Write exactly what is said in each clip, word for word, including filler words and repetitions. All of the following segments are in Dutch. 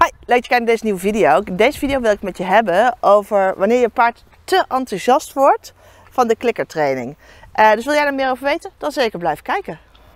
Hoi, leuk dat je kijkt naar deze nieuwe video. In deze video wil ik het met je hebben over wanneer je paard te enthousiast wordt van de klikkertraining. Uh, dus wil jij er meer over weten? Dan zeker blijf kijken.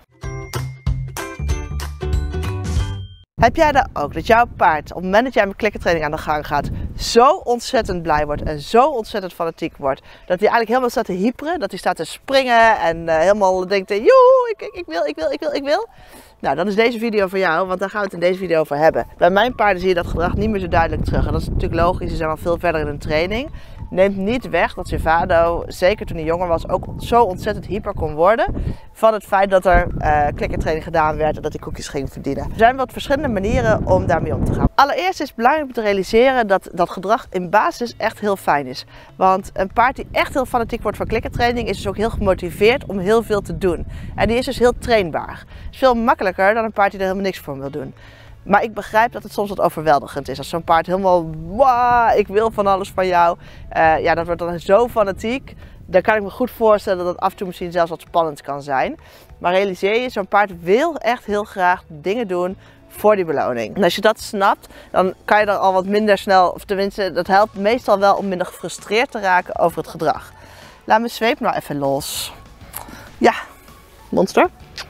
Heb jij daar ook dat jouw paard op het moment dat jij met klikkertraining aan de gang gaat zo ontzettend blij wordt en zo ontzettend fanatiek wordt dat hij eigenlijk helemaal staat te hyperen, dat hij staat te springen en uh, helemaal denkt, joe, ik, ik, ik wil, ik wil, ik wil, ik wil. Nou, dan is deze video voor jou, want daar gaan we het in deze video over hebben. Bij mijn paarden zie je dat gedrag niet meer zo duidelijk terug. En dat is natuurlijk logisch, ze zijn al veel verder in een training. Neemt niet weg dat Servado, zeker toen hij jonger was, ook zo ontzettend hyper kon worden van het feit dat er uh, klikkertraining gedaan werd en dat hij koekjes ging verdienen. Er zijn wat verschillende manieren om daarmee om te gaan. Allereerst is het belangrijk om te realiseren dat dat gedrag in basis echt heel fijn is. Want een paard die echt heel fanatiek wordt van klikkertraining is dus ook heel gemotiveerd om heel veel te doen. En die is dus heel trainbaar. Het is veel makkelijker dan een paard die er helemaal niks voor wil doen. Maar ik begrijp dat het soms wat overweldigend is. Als zo'n paard helemaal, wow, ik wil van alles van jou. Uh, ja, dat wordt dan zo fanatiek. Dan kan ik me goed voorstellen dat het af en toe misschien zelfs wat spannend kan zijn. Maar realiseer je, zo'n paard wil echt heel graag dingen doen voor die beloning. En als je dat snapt, dan kan je er al wat minder snel, of tenminste, dat helpt meestal wel om minder gefrustreerd te raken over het gedrag. Laat mijn zweep nou even los. Ja, monster.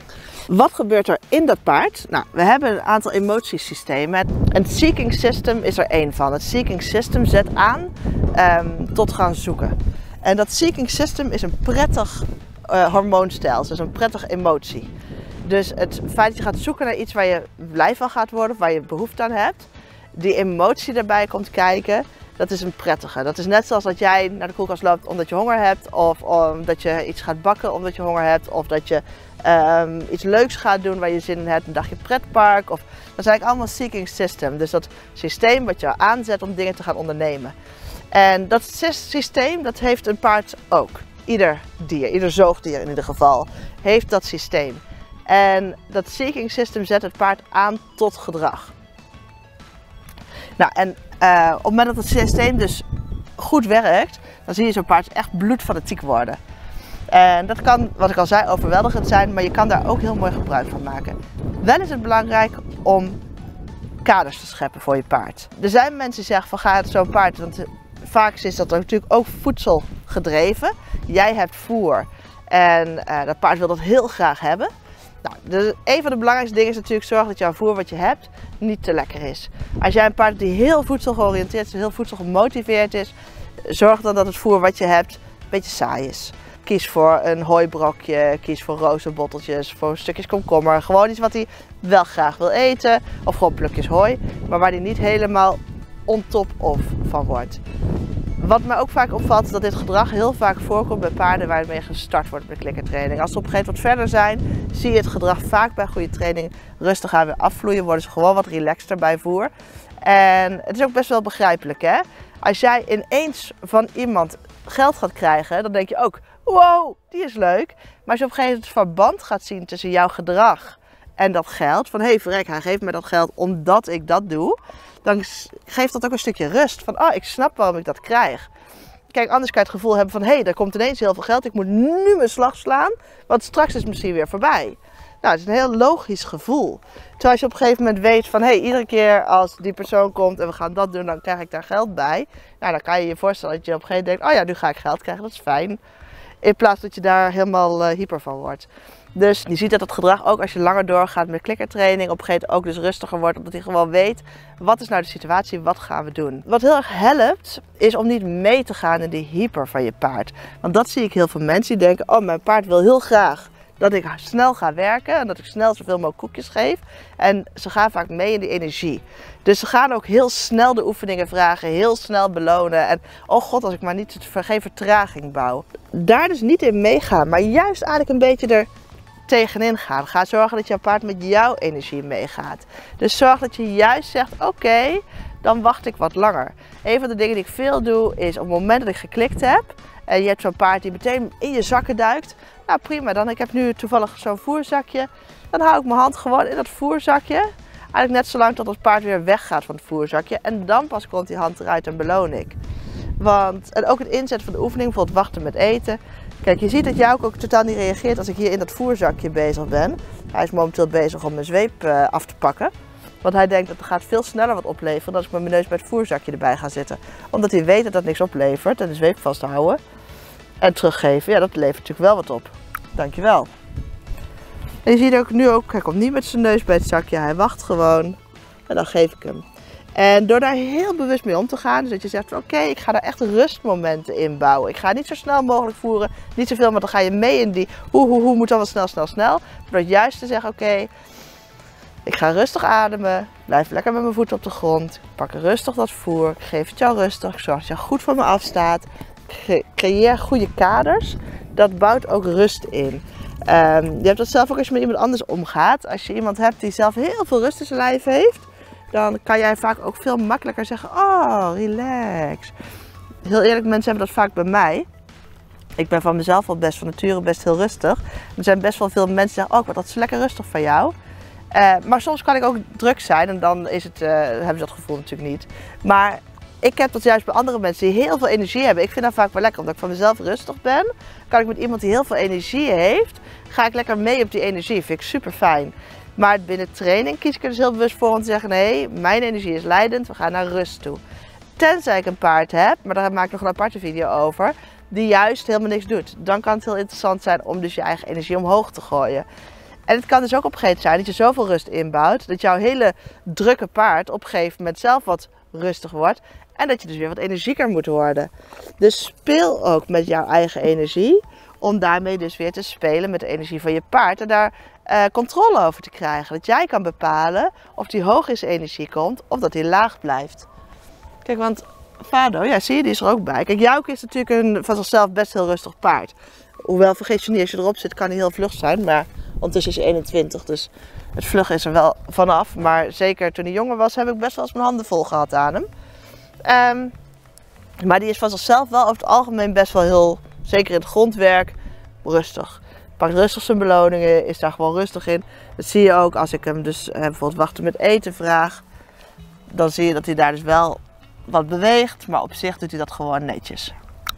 Wat gebeurt er in dat paard? Nou, we hebben een aantal emotiesystemen. En het seeking system is er één van. Het seeking system zet aan um, tot gaan zoeken. En dat seeking system is een prettig uh, hormoonstelsel, dus een prettige emotie. Dus het feit dat je gaat zoeken naar iets waar je blij van gaat worden, of waar je behoefte aan hebt, die emotie daarbij komt kijken, dat is een prettige. Dat is net zoals dat jij naar de koelkast loopt omdat je honger hebt, of omdat je iets gaat bakken omdat je honger hebt, of dat je um, iets leuks gaat doen waar je zin in hebt, een dagje pretpark. Of, dat is eigenlijk allemaal seeking system. Dus dat systeem wat je aanzet om dingen te gaan ondernemen. En dat systeem, dat heeft een paard ook. Ieder dier, ieder zoogdier in ieder geval, heeft dat systeem. En dat seeking system zet het paard aan tot gedrag. Nou, en uh, op het moment dat het systeem dus goed werkt, dan zie je zo'n paard echt bloedfanatiek worden. En dat kan, wat ik al zei, overweldigend zijn, maar je kan daar ook heel mooi gebruik van maken. Wel is het belangrijk om kaders te scheppen voor je paard. Er zijn mensen die zeggen van ga zo'n paard, want vaak is dat natuurlijk ook voedsel gedreven. Jij hebt voer en uh, dat paard wil dat heel graag hebben. Nou, dus een van de belangrijkste dingen is natuurlijk zorgen dat jouw voer wat je hebt niet te lekker is. Als jij een paard hebt die heel voedsel georiënteerd is, heel voedsel gemotiveerd is, zorg dan dat het voer wat je hebt een beetje saai is. Kies voor een hooibrokje, kies voor rozenbotteltjes, voor stukjes komkommer. Gewoon iets wat hij wel graag wil eten. Of gewoon plukjes hooi, maar waar hij niet helemaal on top of van wordt. Wat mij ook vaak opvalt is dat dit gedrag heel vaak voorkomt bij paarden waar het mee gestart wordt met klikkertraining. Als ze op een gegeven moment wat verder zijn, zie je het gedrag vaak bij goede training rustig aan weer afvloeien. Worden ze gewoon wat relaxter bij voer. En het is ook best wel begrijpelijk, hè? Als jij ineens van iemand geld gaat krijgen, dan denk je ook, wow, die is leuk. Maar als je op een gegeven moment het verband gaat zien tussen jouw gedrag en dat geld, van hé hey, verrek, hij geeft me dat geld omdat ik dat doe, dan geeft dat ook een stukje rust. Van, oh, ik snap waarom ik dat krijg. Kijk, anders kan je het gevoel hebben van, hé, hey, er komt ineens heel veel geld, ik moet nu mijn slag slaan, want straks is het misschien weer voorbij. Nou, het is een heel logisch gevoel. Terwijl als je op een gegeven moment weet van, hé, hey, iedere keer als die persoon komt en we gaan dat doen, dan krijg ik daar geld bij. Nou, dan kan je je voorstellen dat je op een gegeven moment denkt, oh ja, nu ga ik geld krijgen, dat is fijn. In plaats dat je daar helemaal uh, hyper van wordt. Dus je ziet dat het gedrag ook als je langer doorgaat met klikkertraining op een gegeven moment ook dus rustiger wordt. Omdat hij gewoon weet, wat is nou de situatie, wat gaan we doen. Wat heel erg helpt, is om niet mee te gaan in die hyper van je paard. Want dat zie ik heel veel mensen die denken, oh mijn paard wil heel graag dat ik snel ga werken en dat ik snel zoveel mogelijk koekjes geef. En ze gaan vaak mee in die energie. Dus ze gaan ook heel snel de oefeningen vragen, heel snel belonen. En oh god, als ik maar niet geen vertraging bouw. Daar dus niet in meegaan, maar juist eigenlijk een beetje er tegenin gaan. Ga zorgen dat jouw paard met jouw energie meegaat. Dus zorg dat je juist zegt, oké, okay, dan wacht ik wat langer. Een van de dingen die ik veel doe is op het moment dat ik geklikt heb en je hebt zo'n paard die meteen in je zakken duikt. Nou prima, dan ik heb nu toevallig zo'n voerzakje. Dan hou ik mijn hand gewoon in dat voerzakje. Eigenlijk net zolang tot het paard weer weggaat van het voerzakje. En dan pas komt die hand eruit en beloon ik. Want, en ook het inzetten van de oefening, bijvoorbeeld wachten met eten. Kijk, je ziet dat Jouke ook totaal niet reageert als ik hier in dat voerzakje bezig ben. Hij is momenteel bezig om mijn zweep uh, af te pakken. Want hij denkt dat het gaat veel sneller wat opleveren dan als ik met mijn neus bij het voerzakje erbij ga zitten. Omdat hij weet dat dat niks oplevert en de zweep vast te houden. En teruggeven, ja, dat levert natuurlijk wel wat op. Dankjewel. En je ziet ook nu ook, hij komt niet met zijn neus bij het zakje, hij wacht gewoon. En dan geef ik hem. En door daar heel bewust mee om te gaan, dus dat je zegt, oké, okay, ik ga daar echt rustmomenten in bouwen. Ik ga niet zo snel mogelijk voeren, niet zoveel, maar dan ga je mee in die hoe, hoe, hoe moet dan wel snel, snel, snel. Door juist te zeggen, oké, okay, ik ga rustig ademen, blijf lekker met mijn voeten op de grond. Ik pak rustig dat voer, ik geef het jou rustig, ik zorg dat je goed van me afstaat. Creëer goede kaders, dat bouwt ook rust in. Um, je hebt dat zelf ook als je met iemand anders omgaat. Als je iemand hebt die zelf heel veel rust in zijn lijf heeft, dan kan jij vaak ook veel makkelijker zeggen, oh, relax. Heel eerlijk, mensen hebben dat vaak bij mij. Ik ben van mezelf al best van nature best heel rustig. Er zijn best wel veel mensen die zeggen, oh, ik word altijd lekker rustig van jou. Uh, maar soms kan ik ook druk zijn en dan is het, uh, hebben ze dat gevoel natuurlijk niet. Maar ik heb dat juist bij andere mensen die heel veel energie hebben. Ik vind dat vaak wel lekker, omdat ik van mezelf rustig ben. Kan ik met iemand die heel veel energie heeft, ga ik lekker mee op die energie. Vind ik super fijn. Maar binnen training kies ik er dus heel bewust voor om te zeggen, nee, mijn energie is leidend, we gaan naar rust toe. Tenzij ik een paard heb, maar daar maak ik nog een aparte video over, die juist helemaal niks doet. Dan kan het heel interessant zijn om dus je eigen energie omhoog te gooien. En het kan dus ook op een gegeven moment zijn dat je zoveel rust inbouwt, dat jouw hele drukke paard op een gegeven moment zelf wat rustig wordt. En dat je dus weer wat energieker moet worden. Dus speel ook met jouw eigen energie. Om daarmee dus weer te spelen met de energie van je paard. En daar uh, controle over te krijgen. Dat jij kan bepalen of die hoog in zijn energie komt of dat hij laag blijft. Kijk, want Fado, ja, zie je, die is er ook bij. Kijk, Jouke is natuurlijk een van zichzelf best heel rustig paard. Hoewel, vergeet je niet, als je erop zit kan hij heel vlug zijn. Maar ondertussen is hij eenentwintig, dus het vlug is er wel vanaf. Maar zeker toen hij jonger was, heb ik best wel eens mijn handen vol gehad aan hem. Um, maar die is van zichzelf wel over het algemeen best wel heel, zeker in het grondwerk, rustig. Pakt rustig zijn beloningen, is daar gewoon rustig in. Dat zie je ook als ik hem dus eh, bijvoorbeeld wachten met eten vraag. Dan zie je dat hij daar dus wel wat beweegt, maar op zich doet hij dat gewoon netjes.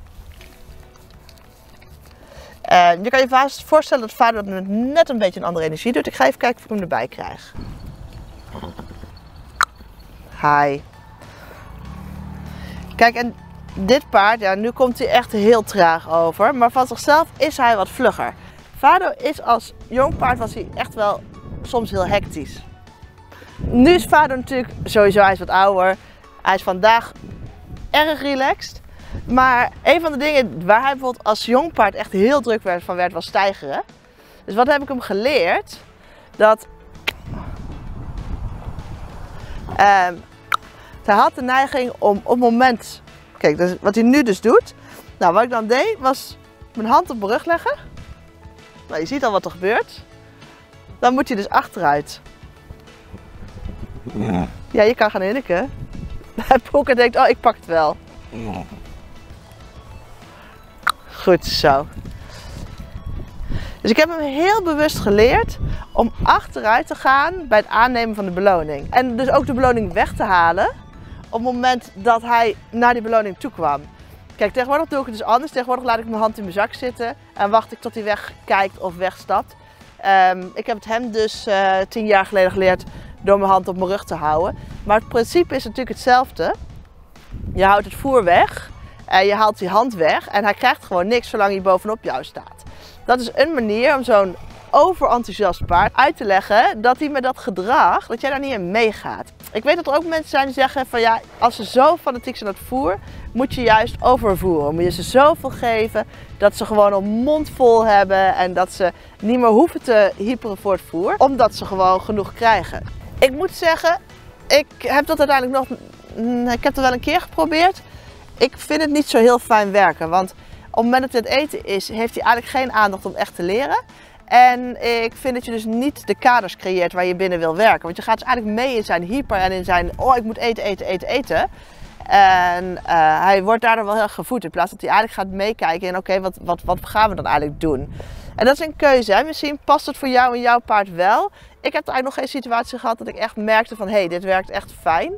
Uh, je kan je vast voorstellen dat Fado dat met net een beetje een andere energie doet. Ik ga even kijken of ik hem erbij krijg. Hi. Kijk, en dit paard, ja, nu komt hij echt heel traag over, maar van zichzelf is hij wat vlugger. Fado is als jong paard was hij echt wel soms heel hectisch. Nu is Fado natuurlijk, sowieso, hij is wat ouder. Hij is vandaag erg relaxed. Maar een van de dingen waar hij bijvoorbeeld als jong paard echt heel druk werd van werd, was stijgeren. Dus wat heb ik hem geleerd? Dat um, hij had de neiging om op het moment, kijk, dus wat hij nu dus doet. Nou, wat ik dan deed was mijn hand op mijn rug leggen. Nou, je ziet al wat er gebeurt. Dan moet je dus achteruit. Ja, je kan gaan hinniken. Hij poekt en denkt, oh, ik pak het wel. Goed zo. Dus ik heb hem heel bewust geleerd om achteruit te gaan bij het aannemen van de beloning. En dus ook de beloning weg te halen op het moment dat hij naar die beloning toe kwam. Kijk, tegenwoordig doe ik het dus anders. Tegenwoordig laat ik mijn hand in mijn zak zitten en wacht ik tot hij wegkijkt of wegstapt. Um, ik heb het hem dus uh, tien jaar geleden geleerd door mijn hand op mijn rug te houden. Maar het principe is natuurlijk hetzelfde. Je houdt het voer weg en je haalt die hand weg en hij krijgt gewoon niks zolang hij bovenop jou staat. Dat is een manier om zo'n overenthousiast paard uit te leggen dat hij met dat gedrag, dat jij daar niet in meegaat. Ik weet dat er ook mensen zijn die zeggen van ja, als ze zo fanatiek zijn aan het voer, moet je juist overvoeren. Moet je ze zoveel geven dat ze gewoon een mond vol hebben en dat ze niet meer hoeven te hyperen voor het voer, omdat ze gewoon genoeg krijgen. Ik moet zeggen, ik heb dat uiteindelijk nog, ik heb het wel een keer geprobeerd. Ik vind het niet zo heel fijn werken, want op het moment dat hij het eten is, heeft hij eigenlijk geen aandacht om echt te leren. En ik vind dat je dus niet de kaders creëert waar je binnen wil werken. Want je gaat dus eigenlijk mee in zijn hyper en in zijn, oh ik moet eten, eten, eten, eten. En uh, hij wordt daardoor wel heel erg gevoed. In plaats dat hij eigenlijk gaat meekijken en oké, okay, wat, wat, wat gaan we dan eigenlijk doen? En dat is een keuze. Hè? Misschien past het voor jou en jouw paard wel. Ik heb eigenlijk nog geen situatie gehad dat ik echt merkte van hé, hey, dit werkt echt fijn.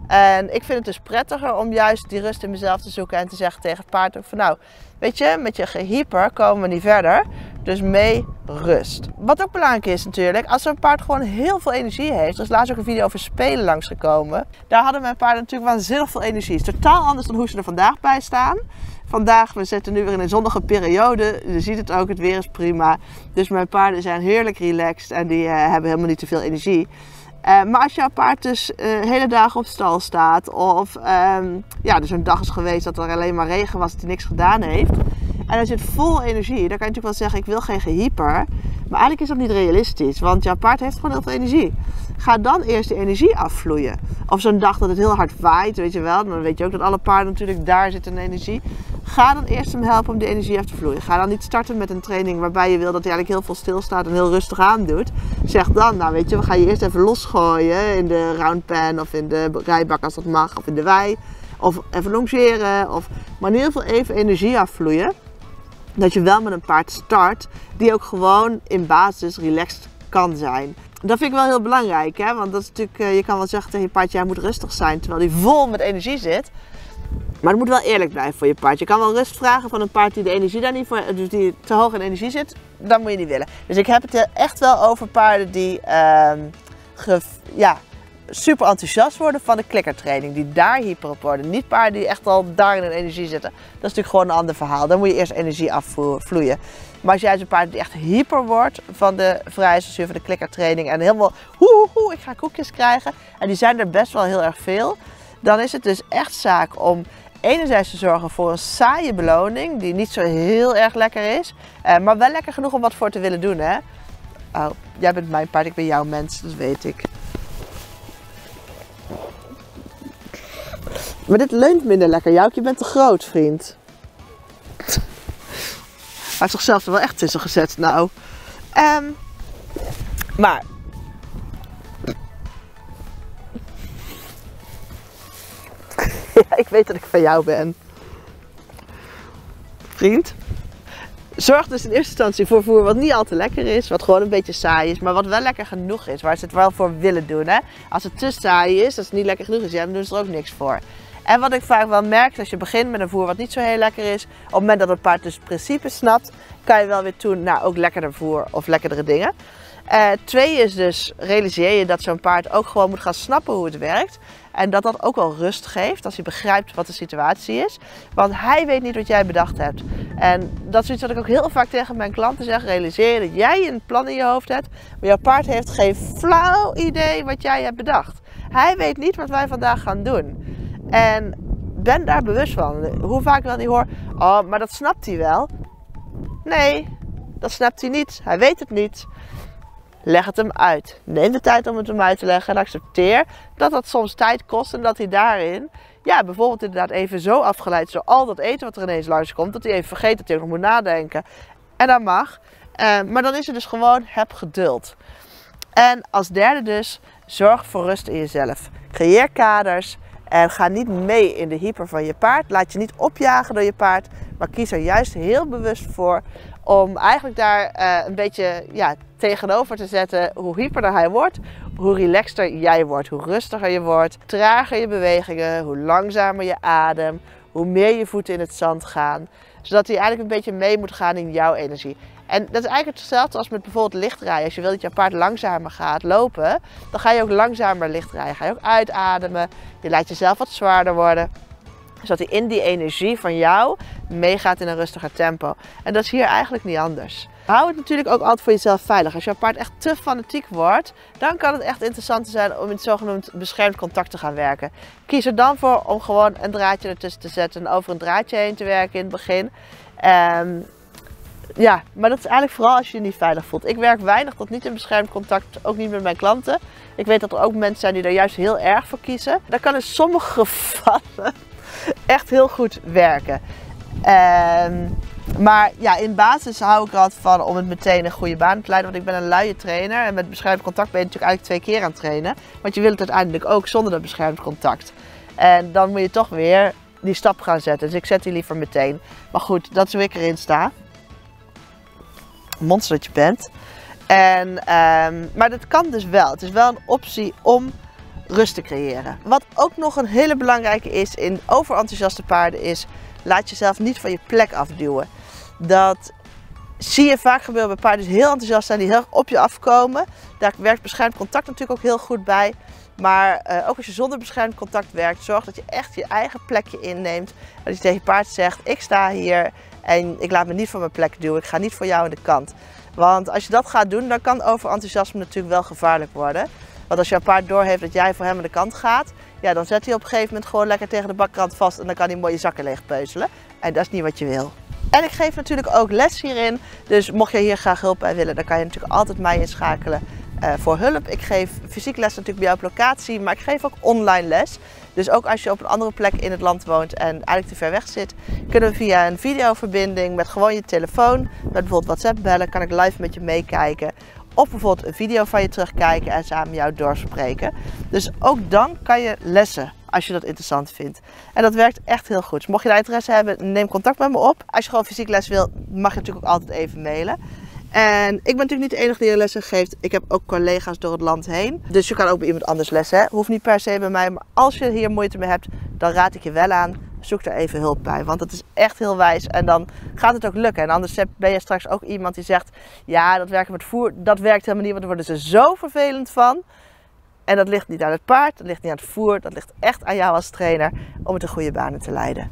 En ik vind het dus prettiger om juist die rust in mezelf te zoeken en te zeggen tegen het paard ook van nou, weet je, met je gehyper komen we niet verder. Dus mee rust. Wat ook belangrijk is natuurlijk, als een paard gewoon heel veel energie heeft. Er is laatst ook een video over spelen langsgekomen. Daar hadden mijn paarden natuurlijk waanzinnig veel energie. Het is totaal anders dan hoe ze er vandaag bij staan. Vandaag, we zitten nu weer in een zonnige periode. Je ziet het ook, het weer is prima. Dus mijn paarden zijn heerlijk relaxed en die uh, hebben helemaal niet te veel energie. Uh, maar als jouw paard dus uh, hele dagen op stal staat of um, ja, dus een dag is geweest dat er alleen maar regen was, dat hij niks gedaan heeft. En hij zit vol energie, dan kan je natuurlijk wel zeggen ik wil geen gehyper. Maar eigenlijk is dat niet realistisch, want jouw paard heeft gewoon heel veel energie. Ga dan eerst die energie afvloeien. Of zo'n dag dat het heel hard waait, weet je wel. Dan weet je ook dat alle paarden natuurlijk daar zitten in energie. Ga dan eerst hem helpen om die energie af te vloeien. Ga dan niet starten met een training waarbij je wil dat hij eigenlijk heel veel stilstaat en heel rustig aan doet. Zeg dan, nou weet je, we gaan je eerst even losgooien in de round pen of in de rijbak als dat mag. Of in de wei. Of even longeren. Of, maar in ieder geval even energie afvloeien. Dat je wel met een paard start die ook gewoon in basis relaxed kan zijn. Dat vind ik wel heel belangrijk, hè? Want dat is natuurlijk, je kan wel zeggen tegen je paard, jij moet rustig zijn terwijl hij vol met energie zit. Maar het moet wel eerlijk blijven voor je paard. Je kan wel rust vragen van een paard die de energie daar niet voor, dus die te hoog in energie zit. Dat moet je niet willen. Dus ik heb het echt wel over paarden die uh, ge, ja, super enthousiast worden van de klikkertraining. Die daar hyper op worden. Niet paarden die echt al daar in hun energie zitten. Dat is natuurlijk gewoon een ander verhaal. Dan moet je eerst energie afvloeien. Maar als jij zo'n paard die echt hyper wordt van de vrijheidsdressuur, van de klikkertraining en helemaal hoe, hoe, hoe, ik ga koekjes krijgen. En die zijn er best wel heel erg veel. Dan is het dus echt zaak om enerzijds te zorgen voor een saaie beloning die niet zo heel erg lekker is. Uh, maar wel lekker genoeg om wat voor te willen doen, hè. Oh, jij bent mijn paard, ik ben jouw mens, dat weet ik. Maar dit leunt minder lekker, Jouk. Je bent te groot, vriend. Hij heeft zichzelf er wel echt tussen gezet, nou. Um, maar... ja, ik weet dat ik van jou ben. Vriend. Zorg dus in eerste instantie voor voer wat niet al te lekker is. Wat gewoon een beetje saai is, maar wat wel lekker genoeg is. Waar ze het wel voor willen doen, hè. Als het te saai is, als het niet lekker genoeg is, ja, dan doen ze er ook niks voor. En wat ik vaak wel merk, als je begint met een voer wat niet zo heel lekker is, op het moment dat het paard dus het principe snapt, kan je wel weer doen naar ook lekkerder voer of lekkerdere dingen. Uh, twee is dus, realiseer je dat zo'n paard ook gewoon moet gaan snappen hoe het werkt. En dat dat ook wel rust geeft als hij begrijpt wat de situatie is. Want hij weet niet wat jij bedacht hebt. En dat is iets wat ik ook heel vaak tegen mijn klanten zeg. Realiseer je dat jij een plan in je hoofd hebt. Maar jouw paard heeft geen flauw idee wat jij hebt bedacht. Hij weet niet wat wij vandaag gaan doen. En ben daar bewust van. Hoe vaak ik dan niet hoor, oh, maar dat snapt hij wel. Nee, dat snapt hij niet. Hij weet het niet. Leg het hem uit. Neem de tijd om het hem uit te leggen en accepteer dat dat soms tijd kost en dat hij daarin, ja, bijvoorbeeld inderdaad even zo afgeleid is door al dat eten wat er ineens langskomt, dat hij even vergeet dat hij ook nog moet nadenken. En dat mag. Uh, maar dan is het dus gewoon, heb geduld. En als derde dus, zorg voor rust in jezelf. Creëer kaders en ga niet mee in de hyper van je paard. Laat je niet opjagen door je paard, maar kies er juist heel bewust voor om eigenlijk daar uh, een beetje ja, tegenover te zetten hoe hyperder hij wordt, hoe relaxter jij wordt, hoe rustiger je wordt, trager je bewegingen, hoe langzamer je adem, hoe meer je voeten in het zand gaan, zodat hij eigenlijk een beetje mee moet gaan in jouw energie. En dat is eigenlijk hetzelfde als met bijvoorbeeld lichtrijden. Als je wil dat je paard langzamer gaat lopen, dan ga je ook langzamer lichtrijden. Ga je ook uitademen, je laat jezelf wat zwaarder worden, zodat hij in die energie van jou meegaat in een rustiger tempo. En dat is hier eigenlijk niet anders. Hou het natuurlijk ook altijd voor jezelf veilig. Als jouw paard echt te fanatiek wordt, dan kan het echt interessant zijn om in het zogenaamd beschermd contact te gaan werken. Kies er dan voor om gewoon een draadje ertussen te zetten en over een draadje heen te werken in het begin. Um, ja, maar dat is eigenlijk vooral als je je niet veilig voelt. Ik werk weinig tot niet in beschermd contact, ook niet met mijn klanten. Ik weet dat er ook mensen zijn die daar juist heel erg voor kiezen. Dat kan in sommige gevallen echt heel goed werken. Um, maar ja, in basis hou ik er altijd van om het meteen een goede baan te leiden. Want ik ben een luie trainer en met beschermd contact ben je natuurlijk eigenlijk twee keer aan het trainen. Want je wil het uiteindelijk ook zonder dat beschermd contact. En dan moet je toch weer die stap gaan zetten. Dus ik zet die liever meteen. Maar goed, dat is hoe ik erin sta. Monster dat je bent. En, um, maar dat kan dus wel. Het is wel een optie om rust te creëren. Wat ook nog een hele belangrijke is in overenthousiaste paarden is, laat jezelf niet van je plek afduwen. Dat zie je vaak gebeuren bij paarden die heel enthousiast zijn, die heel erg op je afkomen. Daar werkt beschermd contact natuurlijk ook heel goed bij. Maar uh, ook als je zonder beschermd contact werkt, zorg dat je echt je eigen plekje inneemt. Dat je tegen je paard zegt, ik sta hier en ik laat me niet van mijn plek duwen. Ik ga niet voor jou aan de kant. Want als je dat gaat doen, dan kan overenthousiasme natuurlijk wel gevaarlijk worden. Want als jouw paard doorheeft dat jij voor hem aan de kant gaat, ja, dan zet hij op een gegeven moment gewoon lekker tegen de bakrand vast en dan kan hij mooie zakken leeg peuzelen. En dat is niet wat je wil. En ik geef natuurlijk ook les hierin, dus mocht je hier graag hulp bij willen, dan kan je natuurlijk altijd mij inschakelen uh, voor hulp. Ik geef fysiek les natuurlijk bij jou op locatie, maar ik geef ook online les. Dus ook als je op een andere plek in het land woont en eigenlijk te ver weg zit, kunnen we via een videoverbinding met gewoon je telefoon, met bijvoorbeeld WhatsApp bellen, kan ik live met je meekijken. Of bijvoorbeeld een video van je terugkijken en samen jou doorspreken. Dus ook dan kan je lessen als je dat interessant vindt. En dat werkt echt heel goed. Dus mocht je daar interesse hebben, neem contact met me op. Als je gewoon fysiek les wil, mag je natuurlijk ook altijd even mailen. En ik ben natuurlijk niet de enige die je lessen geeft. Ik heb ook collega's door het land heen. Dus je kan ook bij iemand anders lessen. Hè? Hoeft niet per se bij mij. Maar als je hier moeite mee hebt, dan raad ik je wel aan. Zoek daar even hulp bij. Want het is echt heel wijs. En dan gaat het ook lukken. En anders ben je straks ook iemand die zegt, ja, dat werken met voer, dat werkt helemaal niet. Want daar worden ze zo vervelend van. En dat ligt niet aan het paard, dat ligt niet aan het voer. Dat ligt echt aan jou als trainer om het de goede banen te leiden.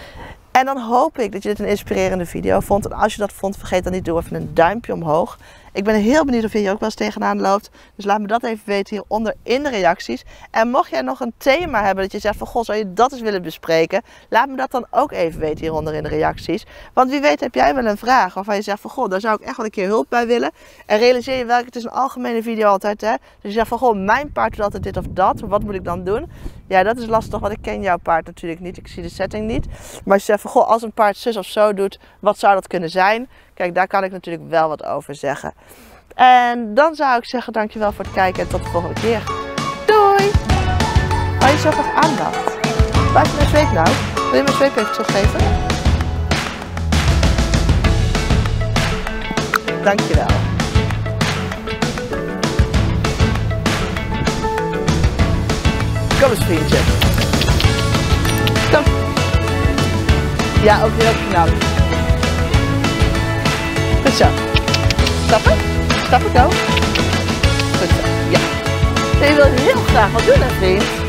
En dan hoop ik dat je dit een inspirerende video vond. En als je dat vond, vergeet dan niet, doe even een duimpje omhoog. Ik ben heel benieuwd of je hier ook wel eens tegenaan loopt. Dus laat me dat even weten hieronder in de reacties. En mocht jij nog een thema hebben dat je zegt van, goh, zou je dat eens willen bespreken? Laat me dat dan ook even weten hieronder in de reacties. Want wie weet heb jij wel een vraag waarvan je zegt van, goh, daar zou ik echt wel een keer hulp bij willen. En realiseer je wel, het is een algemene video altijd, hè. Dus je zegt van, goh, mijn paard doet altijd dit of dat. Wat moet ik dan doen? Ja, dat is lastig, want ik ken jouw paard natuurlijk niet. Ik zie de setting niet. Maar als je zegt van, goh, als een paard zus of zo doet, wat zou dat kunnen zijn? Kijk, daar kan ik natuurlijk wel wat over zeggen. En dan zou ik zeggen, dankjewel voor het kijken en tot de volgende keer. Doei! Hou je zo graag aandacht. Waar is mijn zweep nou? Wil je mijn zweep even teruggeven? Dankjewel. Kom eens, vriendje. Kom. Ja, ook heel knap. Goed zo. Stappen? Stappen, go. Goed zo, ja. Je wil heel graag wat doen, hè, vriend?